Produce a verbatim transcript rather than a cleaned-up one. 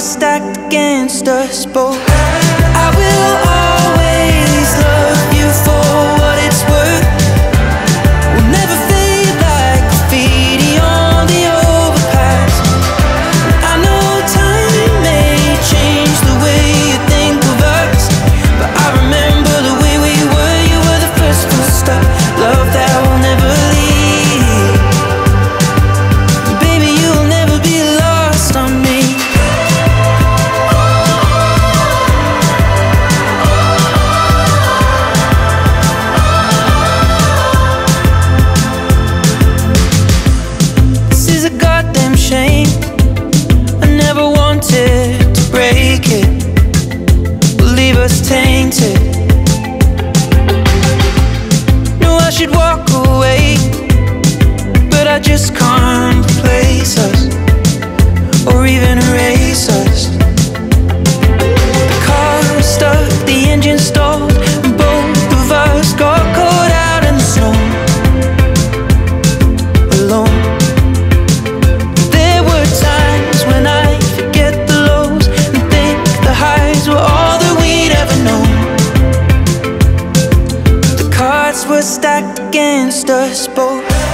stacked against us both. I will always love you for what it's worth. We'll never fade like graffiti on the overpass. I know time may change the way you think of us, but I remember the way we were. You were the first full stop, love that will never leave. Baby, you'll never be lost on me. This is a goddamn shame. I never wanted to break it, we'll leave us tainted. No, I should walk away, but I just can't replace us or even erase us. The car was stuck, the engine stalled, and both of us got caught out in the snow, alone. There were times when I forget the lows and think the highs were all that we'd ever known. The cards were stacked against us both.